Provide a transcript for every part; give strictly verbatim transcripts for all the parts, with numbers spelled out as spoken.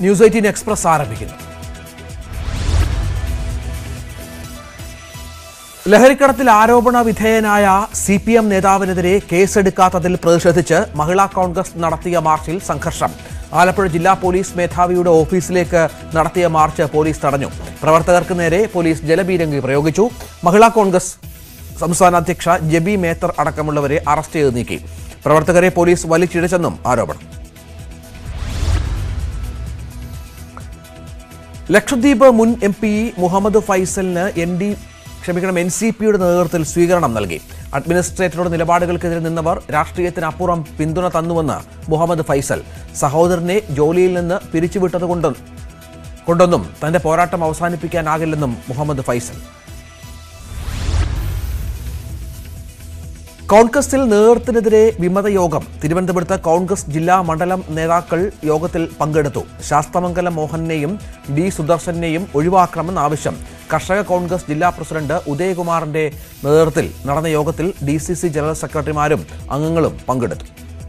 News eighteen express ആരംഭിക്കുന്നു. ലഹരിക്കടത്തിൽ ആരോപണ വിധേയനായ സി പി എം നേതാവിനെതിരെ കേസെടുക്കാത്തതിൽ പ്രതിഷേധിച്ച് മഹിളാ കോൺഗ്രസ് നടത്തിയ മാർച്ചിൽ സംഘർഷം. ആലപ്പുഴ ജില്ലാ പോലീസ് മേധാവിയുടെ ഓഫീസിലേക്ക് നടത്തിയ മാർച്ച് പോലീസ് തടഞ്ഞു. പ്രവർത്തകർക്ക് നേരെ പോലീസ് ജലപീരങ്കി പ്രയോഗിച്ചു. മഹിളാ കോൺഗ്രസ് സംസ്ഥാന അധ്യക്ഷ ജെബി മേത്തർ അടക്കമുള്ളവരെ അറസ്റ്റ് ചെയ്ത് നീക്കി. പ്രവർത്തകരെ പോലീസ് വലിച്ചിഴച്ചെന്നും ആരോപണം. ലക്ഷദ്വീപ് മുൻ എം പി മുഹമ്മദ് ഫൈസലിന് എൻ ഡി ക്ഷമിക്കണം എൻ സി പിയുടെ നേതൃത്വത്തിൽ സ്വീകരണം നൽകി. അഡ്മിനിസ്ട്രേറ്ററുടെ നിലപാടുകൾക്കെതിരെ നിന്നവർ രാഷ്ട്രീയത്തിനപ്പുറം പിന്തുണ തന്നുവെന്ന് മുഹമ്മദ് ഫൈസൽ. സഹോദരനെ ജോലിയിൽ നിന്ന് പിരിച്ചുവിട്ടതുകൊണ്ടും കൊണ്ടൊന്നും തന്റെ പോരാട്ടം അവസാനിപ്പിക്കാനാകില്ലെന്നും മുഹമ്മദ് ഫൈസൽ. കോൺഗ്രസിൽ നേതൃത്വത്തിനെതിരെ വിമത യോഗം. തിരുവനന്തപുരത്ത് കോൺഗ്രസ് ജില്ലാ മണ്ഡലം നേതാക്കൾ യോഗത്തിൽ പങ്കെടുത്തു. ശാസ്തമംഗലം മോഹനെയും ഡി സുദർശനെയും ഒഴിവാക്കണമെന്ന ആവശ്യം. കർഷക കോൺഗ്രസ് ജില്ലാ പ്രസിഡന്റ് ഉദയകുമാറിന്റെ നേതൃത്വത്തിൽ നടന്ന യോഗത്തിൽ ഡി സി സി ജനറൽ സെക്രട്ടറിമാരും അംഗങ്ങളും പങ്കെടുത്തു.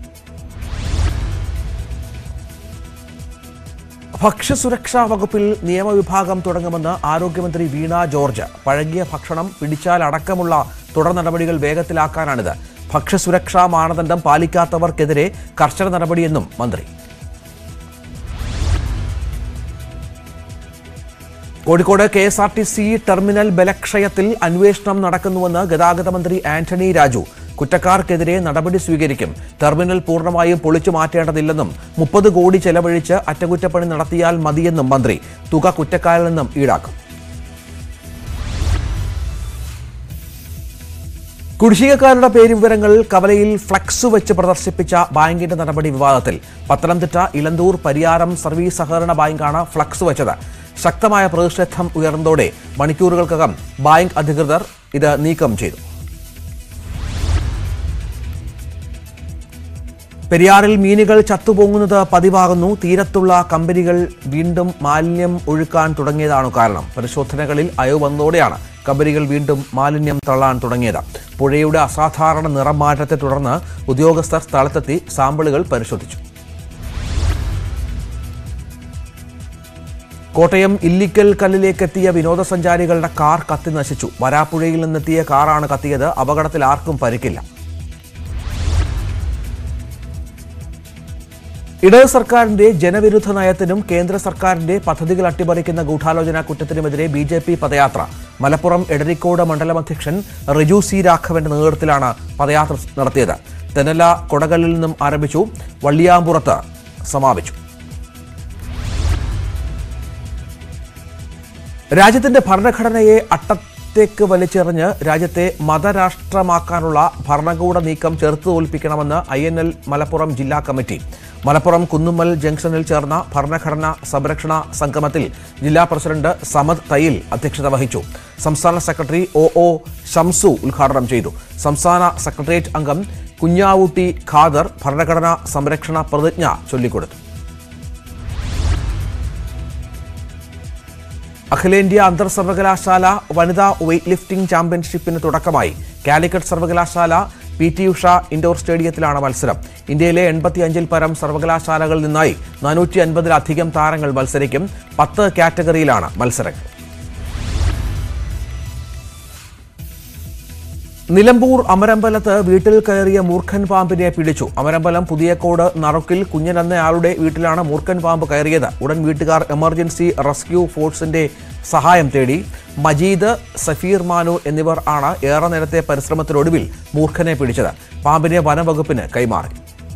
ഭക്ഷ്യസുരക്ഷാ വകുപ്പിൽ നിയമവിഭാഗം തുടങ്ങുമെന്ന് ആരോഗ്യമന്ത്രി വീണ ജോർജ്. പഴകിയ ഭക്ഷണം പിടിച്ചാൽ അടക്കമുള്ള തുടർ നടപടികൾ വേഗത്തിലാക്കാനാണിത്. ഭക്ഷ്യസുരക്ഷാ മാനദണ്ഡം പാലിക്കാത്തവർക്കെതിരെ കർശന നടപടിയെന്നും മന്ത്രി. Kozhikode K S R T C terminal ബലക്ഷയത്തിൽ അന്വേഷണം നടക്കുന്നുവെന്ന് ഗതാഗത മന്ത്രി ആന്റണി രാജു. കുറ്റക്കാർക്കെതിരെ നടപടി സ്വീകരിക്കും. ടെർമിനൽ പൂർണ്ണമായും പൊളിച്ചു മാറ്റേണ്ടതില്ലെന്നും മുപ്പത് കോടി ചെലവഴിച്ച് അറ്റകുറ്റപ്പണി നടത്തിയാൽ മതിയെന്നും മന്ത്രി. തുക കുറ്റക്കാരിൽ നിന്നും ഈടാക്കും. കുടിശ്ശികക്കാരുടെ പേരുവിവരങ്ങൾ കവലയിൽ ഫ്ലക്സ് വെച്ച് പ്രദർശിപ്പിച്ച ബാങ്കിന്റെ നടപടി വിവാദത്തിൽ. പത്തനംതിട്ട ഇലന്തൂർ പരിയാരം സർവീസ് സഹകരണ ബാങ്കാണ് ഫ്ലക്സ് വെച്ചത്. ശക്തമായ പ്രതിഷേധം ഉയർന്നതോടെ മണിക്കൂറുകൾക്കകം ബാങ്ക് അധികൃതർ ഇത് നീക്കം ചെയ്തു. പെരിയാറിൽ മീനുകൾ ചത്തുപൊങ്ങുന്നത് പതിവാകുന്നു. തീരത്തുള്ള കമ്പനികൾ വീണ്ടും മാലിന്യം ഒഴുക്കാൻ തുടങ്ങിയതാണ് കാരണം. പരിശോധനകളിൽ അയവ് വന്നതോടെയാണ് കമ്പനികൾ വീണ്ടും മാലിന്യം തള്ളാൻ തുടങ്ങിയത്. പുഴയുടെ അസാധാരണ നിറമാറ്റത്തെ തുടർന്ന് ഉദ്യോഗസ്ഥർ സ്ഥലത്തെത്തി സാമ്പിളുകൾ പരിശോധിച്ചു. കോട്ടയം ഇല്ലിക്കൽ കല്ലിലേക്കെത്തിയ വിനോദസഞ്ചാരികളുടെ കാർ കത്തി നശിച്ചു. വരാപ്പുഴയിൽ നിന്നെത്തിയ കാറാണ് കത്തിയത്. അപകടത്തിൽ ആർക്കും പരിക്കില്ല. ഇടത് സർക്കാരിന്റെ ജനവിരുദ്ധ നയത്തിനും കേന്ദ്ര സർക്കാരിന്റെ പദ്ധതികൾ അട്ടിമറിക്കുന്ന ഗൂഢാലോചന കുറ്റത്തിനുമെതിരെ ബി ജെ പി പദയാത്ര. മലപ്പുറം എടരിക്കോട് മണ്ഡലം അധ്യക്ഷൻ റിജു സി രാഘവന്റെ നേതൃത്വത്തിലാണ് പദയാത്ര നടത്തിയത്. തെന്നല കൊടകലിൽ നിന്നും ആരംഭിച്ചു, വള്ളിയാമ്പുറത്ത് സമാപിച്ചു. രാജ്യത്തിന്റെ ഭരണഘടനയെ അട്ടത്തേക്ക് വലിച്ചെറിഞ്ഞ് രാജ്യത്തെ മതരാഷ്ട്രമാക്കാനുള്ള ഭരണകൂട നീക്കം ചെറുത്തു തോൽപ്പിക്കണമെന്ന് ഐ എൻ എൽ മലപ്പുറം ജില്ലാ കമ്മിറ്റി. മലപ്പുറം കുന്നുമ്മൽ ജംഗ്ഷനിൽ ചേർന്ന ഭരണഘടനാ സംരക്ഷണ സംഗമത്തിൽ ജില്ലാ പ്രസിഡന്റ് സമദ് തയ്യിൽ അധ്യക്ഷത വഹിച്ചു. സംസ്ഥാന സെക്രട്ടറി ഒ ഒ ഷംസു ഉദ്ഘാടനം ചെയ്തു. സംസ്ഥാന സെക്രട്ടേറിയറ്റ് അംഗം കുഞ്ഞാവൂട്ടി ഖാദർ ഭരണഘടനാ സംരക്ഷണ പ്രതിജ്ഞ ചൊല്ലിക്കൊടുത്തു. അഖിലേന്ത്യാ അന്തർ സർവകലാശാല വനിതാ വെയ്റ്റ് ലിഫ്റ്റിംഗ് ചാമ്പ്യൻഷിപ്പിന് തുടക്കമായി. കാലിക്കറ്റ് സർവകലാശാല പി ടി ഉഷ ഇൻഡോർ സ്റ്റേഡിയത്തിലാണ് മത്സരം. ഇന്ത്യയിലെ എൺപത്തിയഞ്ചിൽ പരം സർവകലാശാലകളിൽ നിന്നായി നാനൂറ്റി അൻപതിലധികം താരങ്ങൾ മത്സരിക്കും. പത്ത് കാറ്റഗറിയിലാണ് മത്സരങ്ങൾ. നിലമ്പൂർ അമരമ്പലത്ത് വീട്ടിൽ കയറിയ മൂർഖൻ പാമ്പിനെ പിടിച്ചു. അമരമ്പലം പുതിയക്കോട് നറുക്കിൽ കുഞ്ഞൻ എന്നയാളുടെ വീട്ടിലാണ് മൂർഖൻ പാമ്പ് കയറിയത്. ഉടൻ വീട്ടുകാർ എമർജൻസി റെസ്ക്യൂ ഫോഴ്സിന്റെ സഹായം തേടി. മജീദ്, സഫീർ മാനു എന്നിവർ ആണ് ഏറെ നേരത്തെ പരിശ്രമത്തിനൊടുവിൽ മൂർഖനെ പിടിച്ചത്. പാമ്പിനെ വനംവകുപ്പിന് കൈമാറി.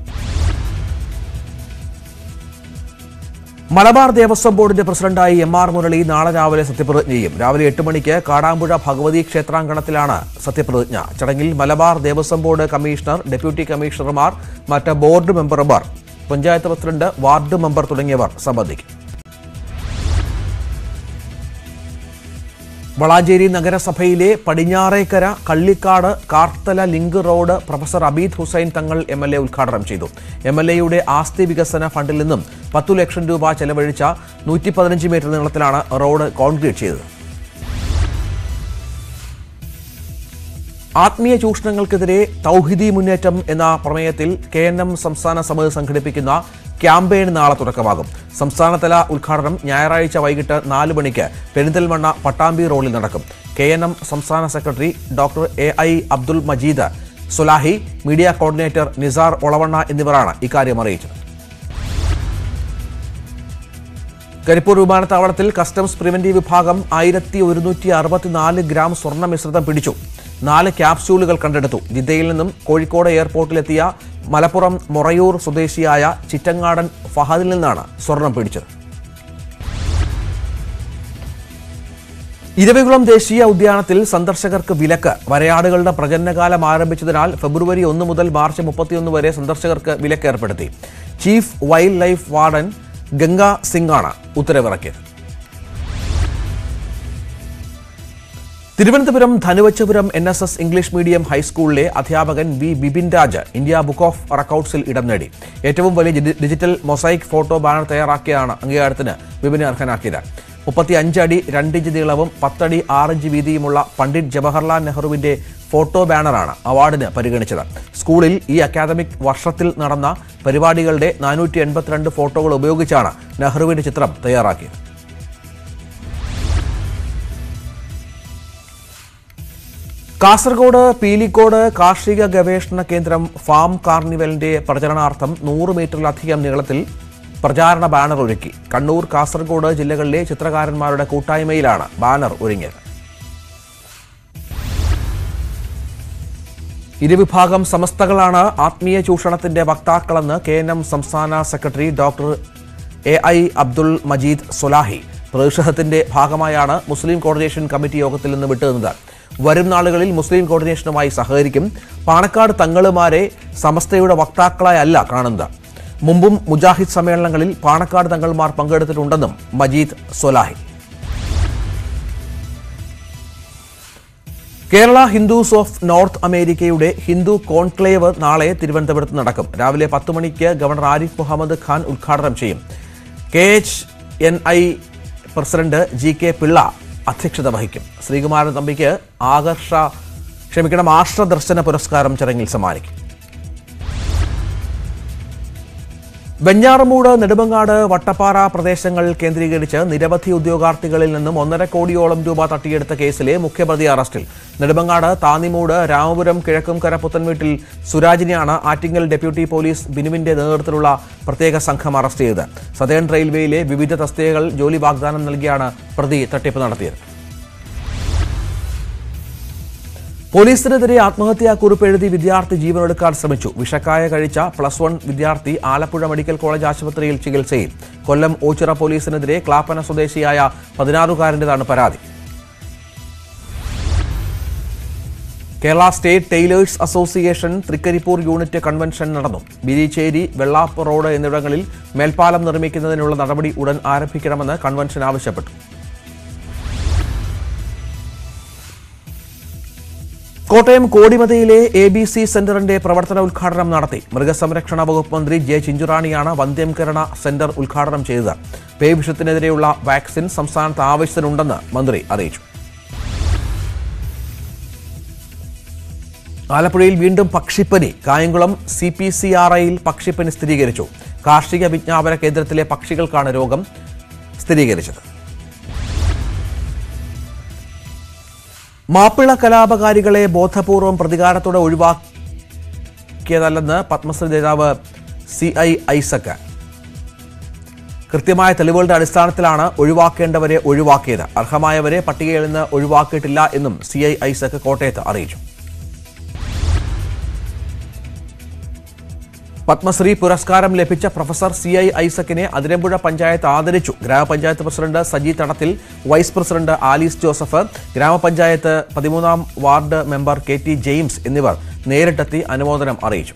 മലബാർ ദേവസ്വം ബോർഡിന്റെ പ്രസിഡന്റായി എം ആർ മുരളി നാളെ രാവിലെ സത്യപ്രതിജ്ഞ ചെയ്യും. രാവിലെ എട്ട് മണിക്ക് കാടാമ്പുഴ ഭഗവതി ക്ഷേത്രാങ്കണത്തിലാണ് സത്യപ്രതിജ്ഞ. ചടങ്ങിൽ Malabar Devaswom board commissioner, deputy കമ്മീഷണർമാർ, മറ്റ് ബോർഡ് മെമ്പർമാർ, പഞ്ചായത്ത് പ്രസിഡന്റ്, വാർഡ് മെമ്പർ തുടങ്ങിയവർ സംബന്ധിക്കും. വളാഞ്ചേരി നഗരസഭയിലെ Padinjarekkara Kallikkad Karthala link road professor Abid Hussain Thangal M L A ഉദ്ഘാടനം ചെയ്തു. എം എൽ എയുടെ ആസ്തി വികസന ഫണ്ടിൽ നിന്നും പത്തു ലക്ഷം രൂപ ചെലവഴിച്ച നൂറ്റി പതിനഞ്ച് മീറ്റർ നീളത്തിലാണ് റോഡ് കോൺക്രീറ്റ് ചെയ്തത്. ആത്മീയ ചൂഷണങ്ങൾക്കെതിരെ തൗഹിദി മുന്നേറ്റം എന്ന പ്രമേയത്തിൽ കെ എൻ എം സംസ്ഥാന സമിതി സംഘടിപ്പിക്കുന്ന ക്യാമ്പയിൻ നാളെ തുടക്കമാകും. സംസ്ഥാനതല ഉദ്ഘാടനം ഞായറാഴ്ച വൈകിട്ട് നാല് മണിക്ക് പെരിന്തൽമണ്ണ പട്ടാമ്പി റോഡിൽ നടക്കും. കെ എൻ എം സംസ്ഥാന secretary doctor A I Abdul Majeed Sulahi, media coordinator Nisar Olavanna എന്നിവരാണ് ഇക്കാര്യം അറിയിച്ചത്. കരിപ്പൂർ വിമാനത്താവളത്തിൽ കസ്റ്റംസ് പ്രിവന്റീവ് വിഭാഗം ആയിരത്തി ഒരുന്നൂറ്റി അറുപത്തിനാല് ഗ്രാം സ്വർണ്ണ മിശ്രിതം പിടിച്ചു. നാല് ക്യാപ്സ്യൂളുകൾ കണ്ടെടുത്തു. ജിദ്ദയിൽ നിന്നും കോഴിക്കോട് എയർപോർട്ടിലെത്തിയ മലപ്പുറം മൊറയൂർ സ്വദേശിയായ ചിറ്റങ്ങാടൻ ഫഹദിൽ നിന്നാണ് സ്വർണം പിടിച്ചത്. ഇരവികുളം ദേശീയ ഉദ്യാനത്തിൽ സന്ദർശകർക്ക് വിലക്ക്. വരയാടുകളുടെ പ്രജനനകാലം ആരംഭിച്ചതിനാൽ ഫെബ്രുവരി ഒന്ന് മുതൽ മാർച്ച് മുപ്പത്തിയൊന്ന് വരെ സന്ദർശകർക്ക് വിലക്ക് ഏർപ്പെടുത്തി. Chief wildlife warden Ganga സിംഗാണ് ഉത്തരവിറക്കിയത്. Thiruvananthapuram Dhanuvachapuram N S S English medium ഹൈസ്കൂളിലെ അധ്യാപകൻ V Bipin Raj India book of റെക്കോർഡ്സിൽ ഇടം നേടി. ഏറ്റവും വലിയ ഡിജിറ്റൽ മൊസൈക്ക് ഫോട്ടോ ബാനർ തയ്യാറാക്കിയാണ് അംഗീകാരത്തിന് ബിപിനെ അർഹനാക്കിയത്. മുപ്പത്തി അഞ്ച് അടി രണ്ടിഞ്ച് നീളവും പത്തടി ആറിഞ്ച് വീതിയുമുള്ള പണ്ഡിറ്റ് ജവഹർലാൽ നെഹ്റുവിന്റെ ഫോട്ടോ ബാനറാണ് അവാർഡിന് പരിഗണിച്ചത്. സ്കൂളിൽ ഈ അക്കാദമിക് വർഷത്തിൽ നടന്ന പരിപാടികളുടെ നാനൂറ്റി എൺപത്തിരണ്ട് ഫോട്ടോകൾ ഉപയോഗിച്ചാണ് നെഹ്റുവിന്റെ ചിത്രം തയ്യാറാക്കിയത്. കാസർഗോഡ് പീലിക്കോട് കാർഷിക ഗവേഷണ കേന്ദ്രം ഫാം കാർണിവലിന്റെ പ്രചരണാർത്ഥം നൂറ് മീറ്ററിലധികം നീളത്തിൽ പ്രചാരണ ബാനർ ഒരുക്കി. കണ്ണൂർ, കാസർഗോഡ് ജില്ലകളിലെ ചിത്രകാരന്മാരുടെ കൂട്ടായ്മയിലാണ് ബാനർ ഒരുങ്ങിയത്. ഇരുവിഭാഗം സമസ്തകളാണ് ആത്മീയ ചൂഷണത്തിന്റെ വക്താക്കളെന്ന് കെ എൻ എം സംസ്ഥാന secretary doctor A I Abdul Majeed Sulahi. പ്രതിഷേധത്തിന്റെ ഭാഗമായാണ് മുസ്ലിം കോർഡിനേഷൻ കമ്മിറ്റി യോഗത്തിൽ നിന്ന് വിട്ടുനിന്നത്. വരും നാളുകളിൽ മുസ്ലിം കോർഡിനേഷനുമായി സഹകരിക്കും. പാണക്കാട് തങ്ങളുമാരെ സമസ്തയുടെ വക്താക്കളായി അല്ല കാണുന്നത്. മുമ്പും മുജാഹിദ് സമ്മേളനങ്ങളിൽ പാണക്കാട് തങ്ങൾമാർ പങ്കെടുത്തിട്ടുണ്ടെന്നും മജീദ് സൊലാഹി. കേരള ഹിന്ദുസ് ഓഫ് നോർത്ത് അമേരിക്കയുടെ ഹിന്ദു കോൺക്ലേവ് നാളെ തിരുവനന്തപുരത്ത് നടക്കും. രാവിലെ പത്ത് മണിക്ക് ഗവർണർ ആരിഫ് മുഹമ്മദ് ഖാൻ ഉദ്ഘാടനം ചെയ്യും. K H N I president G K Pillai അധ്യക്ഷത വഹിക്കും. ശ്രീകുമാരൻ തമ്പിക്ക് ആകർഷ ക്ഷമിക്കണം ആർഷദർശന പുരസ്കാരം ചടങ്ങിൽ സമ്മാനിക്കും. വെഞ്ഞാറമൂട്, നെടുമങ്ങാട്, വട്ടപ്പാറ പ്രദേശങ്ങൾ കേന്ദ്രീകരിച്ച് നിരവധി ഉദ്യോഗാർത്ഥികളിൽ നിന്നും ഒന്നര കോടിയോളം രൂപ തട്ടിയെടുത്ത കേസിലെ മുഖ്യപ്രതി അറസ്റ്റിൽ. നെടുമങ്ങാട് താന്നിമൂട് രാമപുരം കിഴക്കുംകര പുത്തൻവീട്ടിൽ സുരാജിനെയാണ് ആറ്റിങ്ങൽ ഡെപ്യൂട്ടി പോലീസ് ബിനുവിന്റെ നേതൃത്വത്തിലുള്ള പ്രത്യേക സംഘം അറസ്റ്റ് ചെയ്തത്. സതേൺ റെയിൽവേയിലെ വിവിധ തസ്തികകൾ ജോലി വാഗ്ദാനം നൽകിയാണ് പ്രതി തട്ടിപ്പ് നടത്തിയത്. പോലീസിനെതിരെ ആത്മഹത്യാക്കുറിപ്പ് എഴുതി വിദ്യാർത്ഥി ജീവനൊടുക്കാൻ ശ്രമിച്ചു. വിഷക്കായ കഴിച്ച പ്ലസ് വൺ വിദ്യാർത്ഥി ആലപ്പുഴ മെഡിക്കൽ കോളേജ് ആശുപത്രിയിൽ ചികിത്സയിൽ. കൊല്ലം ഓച്ചിറ പോലീസിനെതിരെ ക്ലാപ്പന സ്വദേശിയായ പതിനാറുകാരൻ്റെതാണ് പരാതി. Kerala state tailors association Trikaripur unit convention നടന്നു. ബിരിച്ചേരി, വെള്ളാപ്പ് റോഡ് എന്നിവിടങ്ങളിൽ മേൽപ്പാലം നിർമ്മിക്കുന്നതിനുള്ള നടപടി ഉടൻ ആരംഭിക്കണമെന്ന് കൺവെൻഷൻ ആവശ്യപ്പെട്ടു. കോട്ടയം കോടിമതയിലെ എ ബി സി സെന്ററിന്റെ പ്രവർത്തന ഉദ്ഘാടനം നടത്തി. മൃഗസംരക്ഷണ വകുപ്പ് മന്ത്രി ജെ ചിഞ്ചുറാണിയാണ് വന്ധ്യംകരണ സെന്റർ ഉദ്ഘാടനം ചെയ്തത്. പേവിഷത്തിനെതിരെയുള്ള വാക്സിൻ സംസ്ഥാനത്ത് ആവശ്യത്തിനുണ്ടെന്ന് മന്ത്രി അറിയിച്ചു. ആലപ്പുഴയിൽ വീണ്ടും പക്ഷിപ്പനി. Kayamkulam C P C R ഐയിൽ പക്ഷിപ്പനി സ്ഥിരീകരിച്ചു. കാർഷിക വിജ്ഞാപന കേന്ദ്രത്തിലെ പക്ഷികൾക്കാണ് രോഗം സ്ഥിരീകരിച്ചത്. മാപ്പിള കലാപകാരികളെ ബോധപൂർവം പ്രതികാരത്തോടെ ഒഴിവാക്കിയതല്ലെന്ന് പത്മശ്രീ ജേതാവ് സി ഐ ഐസക്. കൃത്യമായ തെളിവുകളുടെ അടിസ്ഥാനത്തിലാണ് ഒഴിവാക്കേണ്ടവരെ ഒഴിവാക്കിയത്. അർഹമായവരെ പട്ടികയിൽ നിന്ന് ഒഴിവാക്കിയിട്ടില്ല എന്നും സി ഐ ഐസക് കോട്ടയത്ത് അറിയിച്ചു. പത്മശ്രീ പുരസ്കാരം ലഭിച്ച പ്രൊഫസർ സി ഐ ഐസക്കിനെ അതിരമ്പുഴ പഞ്ചായത്ത് ആദരിച്ചു. ഗ്രാമപഞ്ചായത്ത് പ്രസിഡന്റ് സജി തടത്തിൽ, vice president Alice Joseph, grama panchayat പതിമൂന്നാം ward member K T James എന്നിവർ നേരിട്ടെത്തി അനുമോദനം അറിയിച്ചു.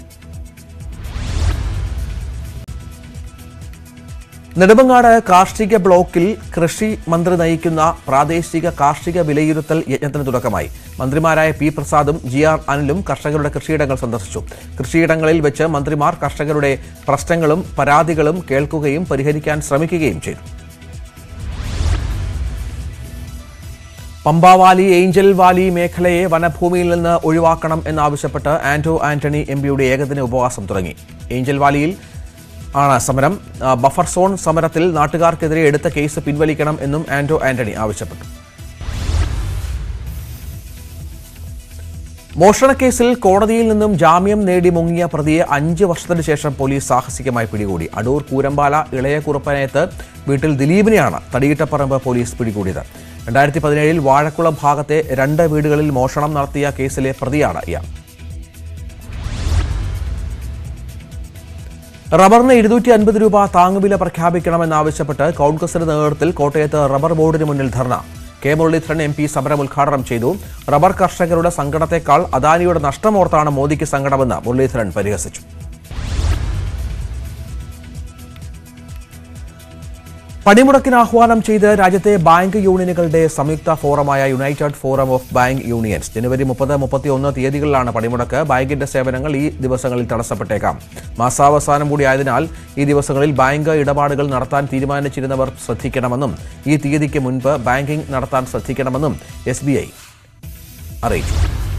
നെടുമങ്ങാട് കാർഷിക ബ്ലോക്കിൽ കൃഷി മന്ത്രി നയിക്കുന്ന പ്രാദേശിക കാർഷിക വിലയിരുത്തൽ യജ്ഞത്തിന് തുടക്കമായി. മന്ത്രിമാരായ പി പ്രസാദും ജി ആർ അനിലും കർഷകരുടെ കൃഷിയിടങ്ങൾ സന്ദർശിച്ചു. കൃഷിയിടങ്ങളിൽ വെച്ച് മന്ത്രിമാർ കർഷകരുടെ പ്രശ്നങ്ങളും പരാതികളും കേൾക്കുകയും പരിഹരിക്കാൻ ശ്രമിക്കുകയും ചെയ്തു. പമ്പാവാലി ഏഞ്ചൽ വാലി മേഖലയെ വനഭൂമിയിൽ നിന്ന് ഒഴിവാക്കണം എന്നാവശ്യപ്പെട്ട് ആന്റോ ആന്റണി എംപിയുടെ ഏകദിന ഉപവാസം തുടങ്ങി. ഏഞ്ചൽ വാലിയിൽ ആണ് സമരം. ബഫർ സോൺ സമരത്തിൽ നാട്ടുകാർക്കെതിരെ എടുത്ത കേസ് പിൻവലിക്കണം എന്നും ആന്റോ ആന്റണി ആവശ്യപ്പെട്ടു. മോഷണക്കേസിൽ കോടതിയിൽ നിന്നും ജാമ്യം നേടി മുങ്ങിയ പ്രതിയെ അഞ്ച് വർഷത്തിന് ശേഷം പോലീസ് സാഹസികമായി പിടികൂടി. അടൂർ കൂരമ്പാല ഇളയ കുറുപ്പനയത്ത് വീട്ടിൽ ദിലീപിനെയാണ് തടിയിട്ടപ്പറമ്പ് പോലീസ് പിടികൂടിയത്. രണ്ടായിരത്തി പതിനേഴിൽ വാഴക്കുളം ഭാഗത്തെ രണ്ട് വീടുകളിൽ മോഷണം നടത്തിയ കേസിലെ പ്രതിയാണ് ഇയാൾ. റബ്ബറിന് ഇരുന്നൂറ്റി അൻപത് രൂപ താങ്ങുവില പ്രഖ്യാപിക്കണമെന്നാവശ്യപ്പെട്ട് കോൺഗ്രസിന്റെ നേതൃത്വത്തിൽ കോട്ടയത്ത് റബ്ബർ ബോർഡിന് മുന്നിൽ dharna. K Muraleedharan M P സമരം ഉദ്ഘാടനം ചെയ്തു. റബ്ബർ കർഷകരുടെ സങ്കടത്തെക്കാൾ അദാനിയുടെ നഷ്ടമോർത്താണ് മോദിക്ക് സങ്കടമെന്ന് മുരളീധരൻ പരിഹസിച്ചു. പണിമുടക്കിന് ആഹ്വാനം ചെയ്ത് രാജ്യത്തെ ബാങ്ക് യൂണിയനുകളുടെ സംയുക്ത ഫോറമായ united forum of bank unions ജനുവരി മുപ്പത് മുപ്പത്തിയൊന്ന് തീയതികളിലാണ് പണിമുടക്ക്. ബാങ്കിന്റെ സേവനങ്ങൾ ഈ ദിവസങ്ങളിൽ തടസ്സപ്പെട്ടേക്കാം. മാസാവസാനം കൂടിയായതിനാൽ ഈ ദിവസങ്ങളിൽ ബാങ്ക് ഇടപാടുകൾ നടത്താൻ തീരുമാനിച്ചിരുന്നവർ ശ്രദ്ധിക്കണമെന്നും ഈ തീയതിക്ക് മുൻപ് ബാങ്കിംഗ് നടത്താൻ ശ്രദ്ധിക്കണമെന്നും എസ് ബി ഐ അറിയിച്ചു.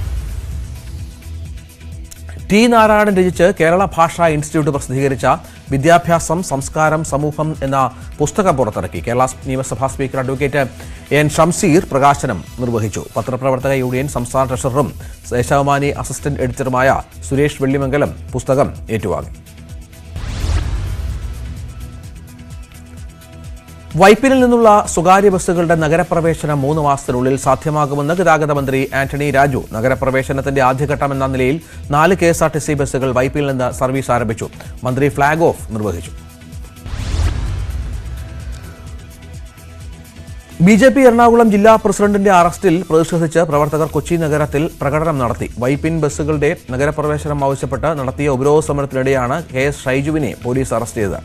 ടി നാരായണൻ രചിച്ച് കേരള ഭാഷാ ഇൻസ്റ്റിറ്റ്യൂട്ട് പ്രസിദ്ധീകരിച്ച വിദ്യാഭ്യാസം സംസ്കാരം സമൂഹം എന്ന പുസ്തകം പുറത്തിറക്കി. കേരള നിയമസഭാ സ്പീക്കർ അഡ്വക്കേറ്റ് എൻ ഷംസീർ പ്രകാശനം നിർവഹിച്ചു. പത്രപ്രവർത്തക യൂണിയൻ സംസ്ഥാന ട്രഷററും ദേശാഭിമാനി അസിസ്റ്റന്റ് എഡിറ്ററുമായ സുരേഷ് വെള്ളിമംഗലം പുസ്തകം ഏറ്റുവാങ്ങി. വൈപ്പിനിൽ നിന്നുള്ള സ്വകാര്യ ബസ്സുകളുടെ നഗരപ്രവേശനം മൂന്ന് മാസത്തിനുള്ളിൽ സാധ്യമാകുമെന്ന് ഗതാഗത മന്ത്രി ആന്റണി രാജു. നഗരപ്രവേശനത്തിന്റെ ആദ്യഘട്ടം എന്ന നിലയിൽ നാല് K S R T C ബസ്സുകൾ വൈപ്പിനിൽ നിന്ന് സർവീസ് ആരംഭിച്ചു. മന്ത്രി ഫ്ളാഗ് ഓഫ് നിർവഹിച്ചു. ബി ജെ പി എറണാകുളം ജില്ലാ പ്രസിഡന്റിന്റെ അറസ്റ്റിൽ പ്രതിഷേധിച്ച് പ്രവർത്തകർ കൊച്ചി നഗരത്തിൽ പ്രകടനം നടത്തി. വൈപ്പിൻ ബസ്സുകളുടെ നഗരപ്രവേശനം ആവശ്യപ്പെട്ട് നടത്തിയ ഉപരോധ സമരത്തിനിടെയാണ് കെ എസ് ഷൈജുവിനെ പോലീസ് അറസ്റ്റ് ചെയ്തത്.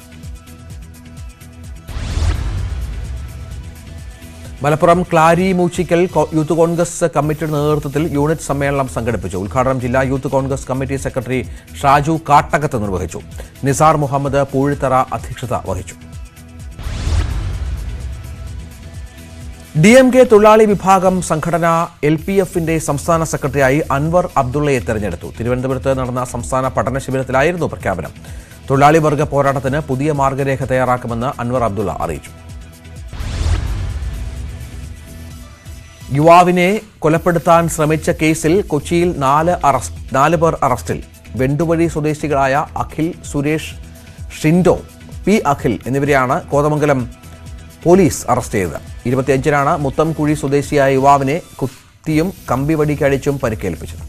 മലപ്പുറം ക്ലാരി മൂച്ചിക്കൽ യൂത്ത് കോൺഗ്രസ് കമ്മിറ്റിയുടെ നേതൃത്വത്തിൽ യൂണിറ്റ് സമ്മേളനം സംഘടിപ്പിച്ചു. ഉദ്ഘാടനം ജില്ലാ youth Congress committee secretary Shaju Kattakath നിർവഹിച്ചു. നിസാർ മുഹമ്മദ് പൂഴിത്തറ അധ്യക്ഷത വഹിച്ചു. ഡി എം കെ തൊഴിലാളി വിഭാഗം സംഘടന എൽ പി എഫിന്റെ സംസ്ഥാന സെക്രട്ടറിയായി അൻവർ അബ്ദുള്ളയെ തെരഞ്ഞെടുത്തു. തിരുവനന്തപുരത്ത് നടന്ന സംസ്ഥാന പഠന ശിബിരത്തിലായിരുന്നു പ്രഖ്യാപനം. തൊഴിലാളി വർഗ പോരാട്ടത്തിന് പുതിയ മാർഗരേഖ തയ്യാറാക്കുമെന്ന് അൻവർ അബ്ദുള്ള അറിയിച്ചു. യുവാവിനെ കൊലപ്പെടുത്താൻ ശ്രമിച്ച കേസിൽ കൊച്ചിയിൽ നാല് അറസ്റ്റ് നാല് പേർ അറസ്റ്റിൽ. വെണ്ടുവഴി സ്വദേശികളായ അഖിൽ, സുരേഷ്, ഷിൻഡോ, പി അഖിൽ എന്നിവരെയാണ് കോതമംഗലം പോലീസ് അറസ്റ്റ് ചെയ്തത്. ഇരുപത്തിയഞ്ചിനാണ് മുത്തംകുഴി സ്വദേശിയായ യുവാവിനെ കുത്തിയും കമ്പിവടിക്കടിച്ചും പരിക്കേൽപ്പിച്ചത്.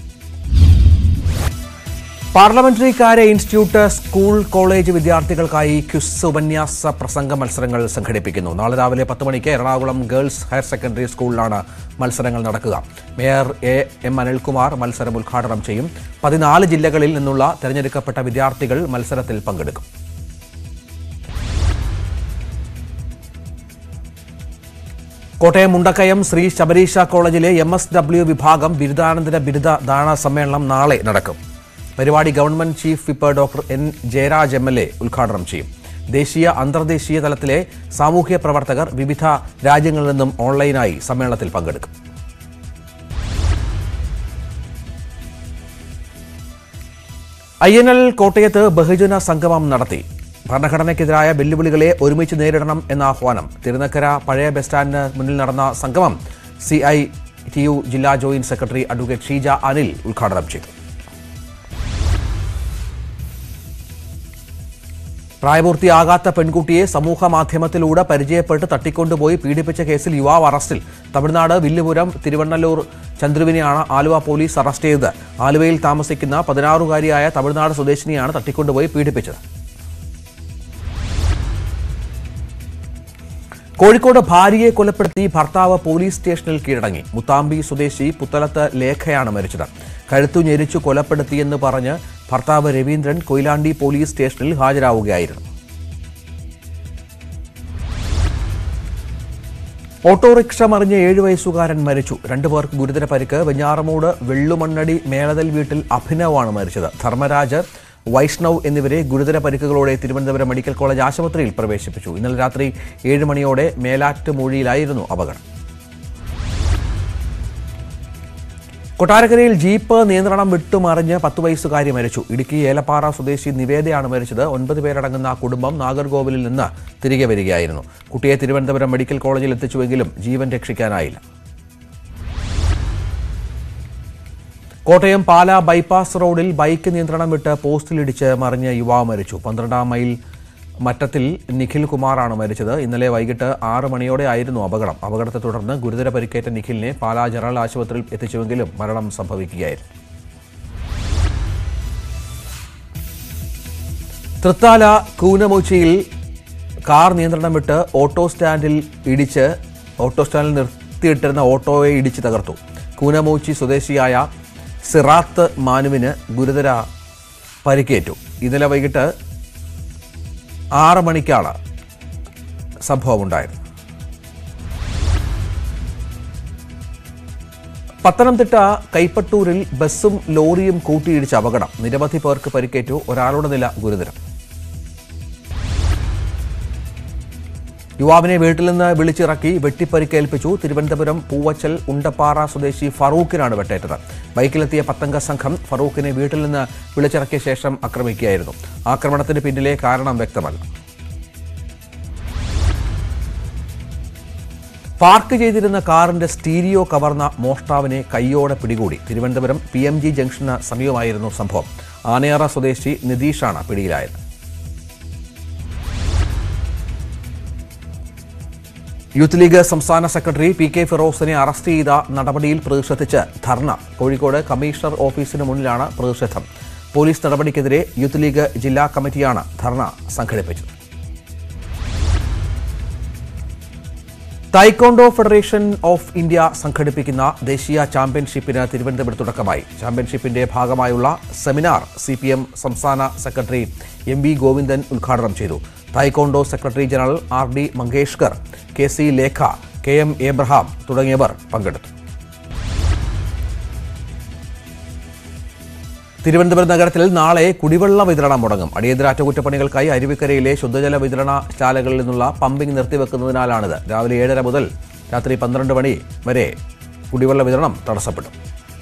പാർലമെന്ററി കാര്യ ഇൻസ്റ്റിറ്റ്യൂട്ട് സ്കൂൾ കോളേജ് വിദ്യാർത്ഥികൾക്കായി ക്വിസ് ഉപന്യാസ പ്രസംഗ മത്സരങ്ങൾ സംഘടിപ്പിക്കുന്നു. നാളെ രാവിലെ പത്ത് മണിക്ക് എറണാകുളം ഗേൾസ് ഹയർ സെക്കൻഡറി സ്കൂളിലാണ് മത്സരങ്ങൾ നടക്കുക. മേയർ എ എം അനിൽകുമാർ മത്സരം ഉദ്ഘാടനം ചെയ്യും. പതിനാല് ജില്ലകളിൽ നിന്നുള്ള തെരഞ്ഞെടുക്കപ്പെട്ട വിദ്യാർത്ഥികൾ മത്സരത്തിൽ പങ്കെടുക്കും. കോട്ടയം മുണ്ടക്കയം ശ്രീ ശബരീശ കോളേജിലെ എം എസ് ഡബ്ല്യു വിഭാഗം ബിരുദാനന്തര ബിരുദ ദാന സമ്മേളനം നാളെ നടക്കും. പരിപാടി government chief whip doctor N Jayaraj M L A ഉദ്ഘാടനം ചെയ്യും. ദേശീയ അന്തർദേശീയ തലത്തിലെ സാമൂഹ്യ പ്രവർത്തകർ വിവിധ രാജ്യങ്ങളിൽ നിന്നും ഓൺലൈനായി സമ്മേളനത്തിൽ പങ്കെടുക്കും. ഐ എൻ എൽ കോട്ടയത്ത് ബഹുജന സംഗമം നടത്തി. ഭരണഘടനയ്ക്കെതിരായ വെല്ലുവിളികളെ ഒരുമിച്ച് നേരിടണം എന്ന ആഹ്വാനം. തിരുനക്കര പഴയ ബസ് സ്റ്റാൻഡിന് മുന്നിൽ നടന്ന സംഗമം സി ഐ ടി യു ജില്ലാ joint secretary advocate Sheeja Anil ഉദ്ഘാടനം ചെയ്തു. പ്രായപൂർത്തിയാകാത്ത പെൺകുട്ടിയെ സമൂഹ മാധ്യമത്തിലൂടെ പരിചയപ്പെട്ട് തട്ടിക്കൊണ്ടുപോയി പീഡിപ്പിച്ച കേസിൽ യുവാവ് അറസ്റ്റിൽ. തമിഴ്നാട് വില്ലുപുരം തിരുവണ്ണല്ലൂർ ചന്ദ്രുവിനെയാണ് ആലുവ പോലീസ് അറസ്റ്റ് ചെയ്തത്. ആലുവയിൽ താമസിക്കുന്ന പതിനാറുകാരിയായ തമിഴ്നാട് സ്വദേശിനിയാണ് തട്ടിക്കൊണ്ടുപോയി പീഡിപ്പിച്ചത്. കോഴിക്കോട് ഭാര്യയെ കൊലപ്പെടുത്തി ഭർത്താവ് പോലീസ് സ്റ്റേഷനിൽ കീഴടങ്ങി. മുത്താമ്പി സ്വദേശി പുത്തലത്ത് ലേഖയാണ് മരിച്ചത്. കഴുത്തു ഞെരിച്ചു കൊലപ്പെടുത്തിയെന്ന് പറഞ്ഞ് ഭർത്താവ് രവീന്ദ്രൻ കൊയിലാണ്ടി പോലീസ് സ്റ്റേഷനിൽ ഹാജരാവുകയായിരുന്നു. ഓട്ടോറിക്ഷ മറിഞ്ഞ് ഏഴു വയസ്സുകാരൻ മരിച്ചു. രണ്ടുപേർക്ക് ഗുരുതര പരിക്ക്. വെഞ്ഞാറമൂട് വെള്ളുമണ്ണടി മേലതൽ വീട്ടിൽ അഭിനവാണ് മരിച്ചത്. ധർമ്മരാജ്, വൈഷ്ണവ് എന്നിവരെ ഗുരുതര പരിക്കുകളോടെ തിരുവനന്തപുരം മെഡിക്കൽ കോളേജ് ആശുപത്രിയിൽ പ്രവേശിപ്പിച്ചു. ഇന്നലെ രാത്രി ഏഴ് മണിയോടെ മേലാറ്റുമൂഴിയിലായിരുന്നു അപകടം. കൊട്ടാരക്കരയിൽ ജീപ്പ് നിയന്ത്രണം വിട്ടുമറിഞ്ഞ് പത്ത് വയസ്സുകാരി മരിച്ചു. ഇടുക്കി ഏലപ്പാറ സ്വദേശി നിവേദയാണ് മരിച്ചത്. ഒൻപത് പേരടങ്ങുന്ന കുടുംബം നാഗർകോവിലിൽ നിന്ന് തിരികെ വരികയായിരുന്നു. കുട്ടിയെ തിരുവനന്തപുരം മെഡിക്കൽ കോളേജിൽ എത്തിച്ചുവെങ്കിലും ജീവൻ രക്ഷിക്കാനായില്ല. കോട്ടയം പാല ബൈപ്പാസ് റോഡിൽ ബൈക്ക് നിയന്ത്രണം വിട്ട് പോസ്റ്റിലിടിച്ച് മറിഞ്ഞ് യുവാവ് മരിച്ചു. പന്ത്രണ്ടാം മൈൽ മറ്റത്തിൽ നിഖിൽ കുമാറാണ് മരിച്ചത്. ഇന്നലെ വൈകിട്ട് ആറ് മണിയോടെയായിരുന്നു അപകടം. അപകടത്തെ തുടർന്ന് ഗുരുതര പരിക്കേറ്റ നിഖിലിനെ പാലാ ജനറൽ ആശുപത്രിയിൽ എത്തിച്ചുവെങ്കിലും മരണം സംഭവിക്കുകയായിരുന്നു. തൃത്താല കൂനമൂച്ചിയിൽ കാർ നിയന്ത്രണം വിട്ട് ഓട്ടോ സ്റ്റാൻഡിൽ ഇടിച്ച് ഓട്ടോ സ്റ്റാൻഡിൽ നിർത്തിയിട്ടിരുന്ന ഓട്ടോയെ ഇടിച്ച് തകർത്തു. കൂനമൂച്ചി സ്വദേശിയായ സിറാത്ത് മാനുവിന് ഗുരുതര പരിക്കേറ്റു. ഇന്നലെ വൈകിട്ട് ആറ് മണിക്കാണ് സംഭവമുണ്ടായത്. പത്തനംതിട്ട കൈപ്പട്ടൂരിൽ ബസ്സും ലോറിയും കൂട്ടിയിടിച്ച അപകടം. നിരവധി പേർക്ക് പരിക്കേറ്റു. ഒരാളുടെ നില ഗുരുതരം. യുവാവിനെ വീട്ടിൽ നിന്ന് വിളിച്ചിറക്കി വെട്ടിപ്പരിക്കേൽപ്പിച്ചു. തിരുവനന്തപുരം പൂവച്ചൽ ഉണ്ടപ്പാറ സ്വദേശി ഫറൂഖിനാണ് വെട്ടേറ്റത്. ബൈക്കിലെത്തിയ പത്തംഗ സംഘം ഫറൂഖിനെ വീട്ടിൽ നിന്ന് വിളിച്ചിറക്കിയ ശേഷം ആക്രമിക്കുകയായിരുന്നു. ആക്രമണത്തിന് പിന്നിലെ കാരണം വ്യക്തമല്ല. പാർക്ക് ചെയ്തിരുന്ന കാറിന്റെ സ്റ്റീരിയോ കവർന്ന മോഷ്ടാവിനെ കൈയോടെ പിടികൂടി. തിരുവനന്തപുരം പി എം ജി ജംഗ്ഷന് സമീപമായിരുന്നു സംഭവം. ആനയറ സ്വദേശി നിതീഷാണ് പിടിയിലായത്. യൂത്ത് ലീഗ് സംസ്ഥാന സെക്രട്ടറി പി കെ ഫിറോസിനെ അറസ്റ്റ് ചെയ്ത നടപടിയിൽ പ്രതിഷേധിച്ച് ധർണ. കോഴിക്കോട് കമ്മീഷണർ ഓഫീസിന് മുന്നിലാണ് പ്രതിഷേധം. പോലീസ് നടപടിക്കെതിരെ യൂത്ത് ലീഗ് ജില്ലാ കമ്മിറ്റിയാണ് ധർണ സംഘടിപ്പിച്ചത്. തായ്ക്കൊണ്ടോ ഫെഡറേഷൻ ഓഫ് ഇന്ത്യ സംഘടിപ്പിക്കുന്ന ദേശീയ ചാമ്പ്യൻഷിപ്പിന് തിരുവനന്തപുരത്ത് തുടക്കമായി. ചാമ്പ്യൻഷിപ്പിന്റെ ഭാഗമായുള്ള സെമിനാർ സി പി എം സംസ്ഥാന സെക്രട്ടറി എം വി ഗോവിന്ദൻ ഉദ്ഘാടനം ചെയ്തു. Taekwondo secretary general R D Mangeshkar, K C Lekha, K M Abraham തുടങ്ങിയവർ പങ്കെടുത്തു. തിരുവനന്തപുരം നഗരത്തിൽ നാളെ കുടിവെള്ള വിതരണം മുടങ്ങും. അടിയന്തര അറ്റകുറ്റപ്പണികൾക്കായി അരുവിക്കരയിലെ ശുദ്ധജല വിതരണ ശാലകളിൽ നിന്നുള്ള പമ്പിംഗ് നിർത്തിവെക്കുന്നതിനാലാണിത്. രാവിലെ ഏഴര മുതൽ രാത്രി പന്ത്രണ്ട് മണി വരെ കുടിവെള്ള വിതരണം തടസ്സപ്പെടും.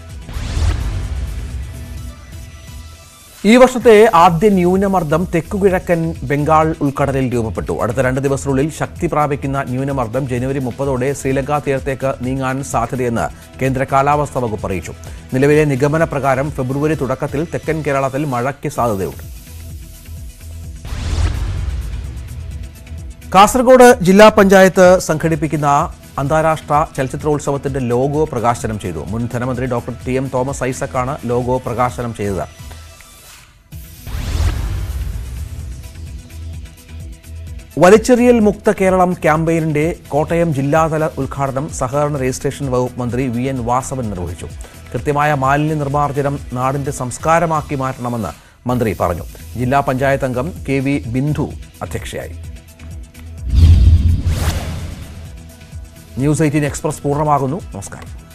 ഈ വർഷത്തെ ആദ്യ ന്യൂനമർദ്ദം തെക്കുകിഴക്കൻ ബംഗാൾ ഉൾക്കടലിൽ രൂപപ്പെട്ടു. അടുത്ത രണ്ട് ദിവസത്തിനുള്ളിൽ ശക്തി പ്രാപിക്കുന്ന ന്യൂനമർദ്ദം ജനുവരി മുപ്പതോടെ ശ്രീലങ്ക തീരത്തേക്ക് നീങ്ങാൻ സാധ്യതയെന്ന് കേന്ദ്ര കാലാവസ്ഥാ വകുപ്പ് അറിയിച്ചു. നിലവിലെ നിഗമന പ്രകാരം ഫെബ്രുവരി തുടക്കത്തിൽ തെക്കൻ കേരളത്തിൽ മഴയ്ക്ക് സാധ്യതയുണ്ട്. കാസർഗോഡ് ജില്ലാ പഞ്ചായത്ത് സംഘടിപ്പിക്കുന്ന അന്താരാഷ്ട്ര ചലച്ചിത്രോത്സവത്തിന്റെ ലോഗോ പ്രകാശനം ചെയ്തു. മുൻ ധനമന്ത്രി ഡോക്ടർ ടി എം തോമസ് ഐസക്കാണ് ലോഗോ പ്രകാശനം ചെയ്തത്. വലിച്ചെറിയൽ മുക്ത കേരളം ക്യാമ്പയിനിന്റെ കോട്ടയം ജില്ലാതല ഉദ്ഘാടനം സഹകരണ രജിസ്ട്രേഷൻ വകുപ്പ് മന്ത്രി വി എൻ വാസവൻ നിർവഹിച്ചു. കൃത്യമായ മാലിന്യ നിർമ്മാർജ്ജനം നാടിന്റെ സംസ്കാരമാക്കി മാറ്റണമെന്ന് മന്ത്രി പറഞ്ഞു. ജില്ലാ പഞ്ചായത്ത് അംഗം കെ വി ബിന്ദു അധ്യക്ഷയായി. ന്യൂസ് എയ്റ്റീൻ എക്സ്പ്രസ് പൂർണ്ണമാകുന്നു. നമസ്കാരം.